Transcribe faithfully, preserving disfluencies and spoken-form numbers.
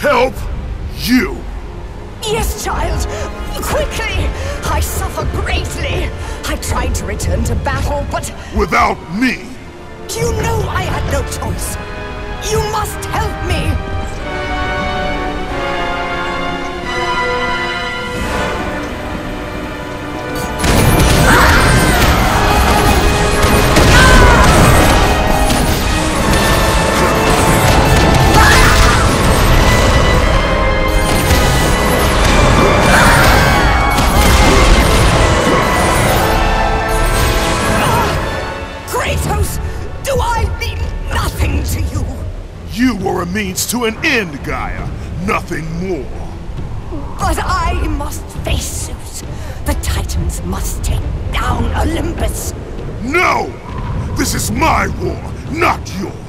help you. Yes, child. Quickly! I suffer greatly. I tried to return to battle, but... Without me! You know I had no choice. You must help me! Do I mean nothing to you? You were a means to an end, Gaia. Nothing more. But I must face Zeus. The Titans must take down Olympus. No! This is my war, not yours.